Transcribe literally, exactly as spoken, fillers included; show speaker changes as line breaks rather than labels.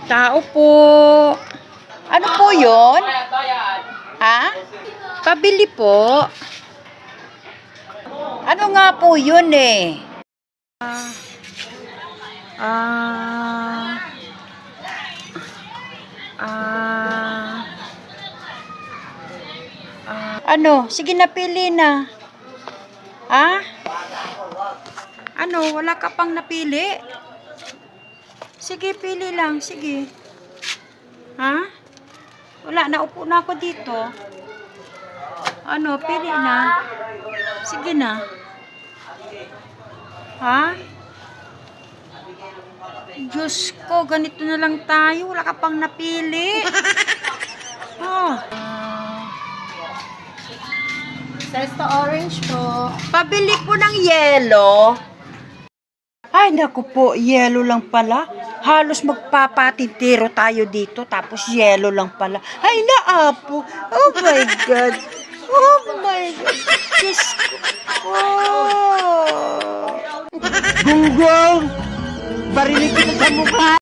Tao po. Ano po yun? Ha? Pabili po. Ano nga po yun eh? Ah... Ah... Ah... Ah... Ano? Sige na, pili na. Ha? Ano? Wala ka pang napili? Sige, pili lang. Sige. Ha? Wala, naupo na ako dito. Ano? Pili na. Sige na. Ha? Diyos ko, ganito na lang tayo. Wala ka pang napili. Oh.
Sesto orange po.
Pabili po ng yelo. Ay, naku po, yelo lang pala. Halos magpapatintero tayo dito, tapos yelo lang pala. Ay, naapo. Oh my God. Oh my God. Diyos ko. Oh.
Gunggong! Barinig kita sa mukha!